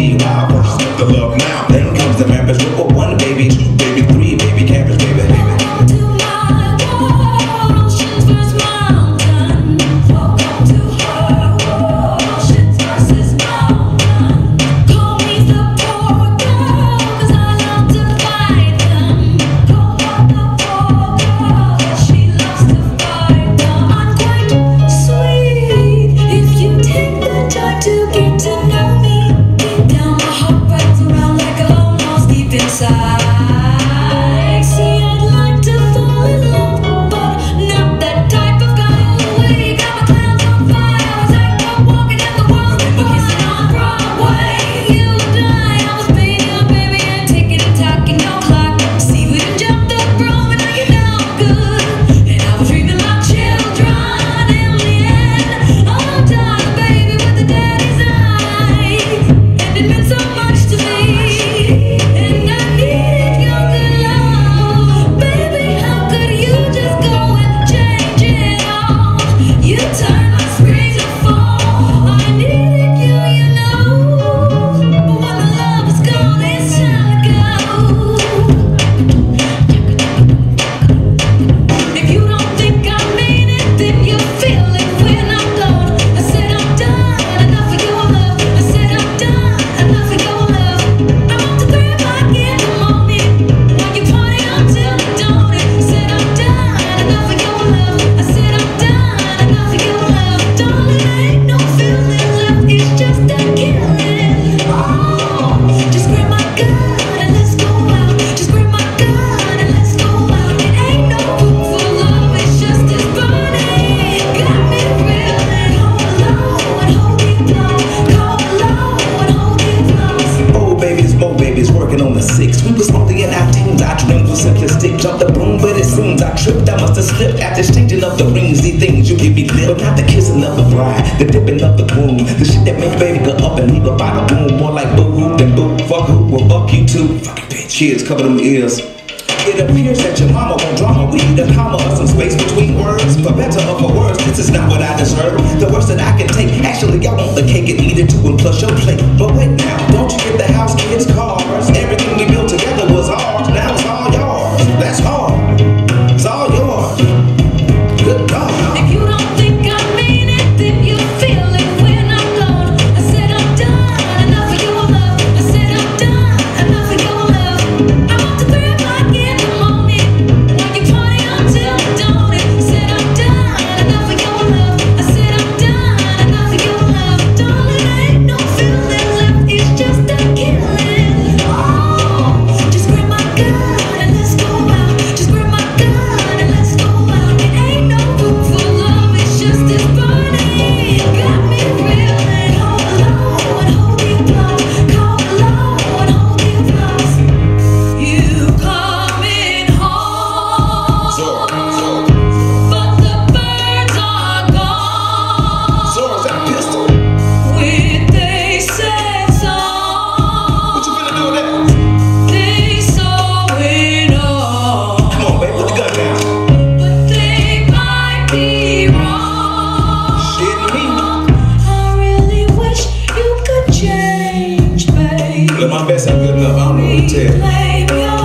be wild. First is the love now, then comes the marriage. Look for 1 baby, 2 baby, 3 baby, cabbage baby. Jump the broom, but it seems I tripped. I must have slipped at the changing of the rings. These things you give me clear, but not the kissing of the bride, the dipping of the groom, the shit that make baby go up and leave her by the room. More like boo whoop than boo. Fuck who will fuck you too. Fucking bitch. Kids, cover them ears. It appears that your mama won't drama. We need a comma or some space between words. For better or for worse, this is not what I deserve. The worst that I can take. Actually, I want the cake and eat it too and plus your plate. But wait now, don't you get the house, kids, cars? Everything we built together was ours. Now it's all yours. That's all. It's all yours. Good God. If you don't think I mean it, then you feel it when I'm gone. I said I'm done, enough of your love. I said I'm done, enough of your love. I'm up to 3 o'clock in the morning, while you party until the dawn. I said I'm done, enough of your love. I said I'm done, enough of your love. Darling, ain't no feeling left, it's just a killing. Oh, just grab my gun and let's go out. Just grab my gun and let's go out. It ain't no room for love, it's just this burning. Got me feeling all alone and hold you close. Call alone and hold you close. You coming home, but the birds are gone. Zora, is that a pistol? When they said song, What you finna do with that? they saw it all. Come on, baby, put the gun down. But they might be wrong. Shit me. I really wish you could change, babe. Look, my best ain't good enough. I don't know what to tell you. Reclaim your